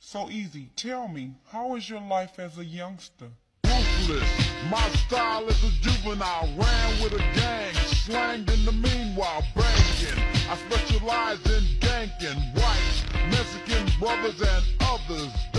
So easy, tell me, how was your life as a youngster? Ruthless, my style is a juvenile. Ran with a gang, slanged in the meanwhile, banging. I specialize in ganking white, Mexican brothers and others.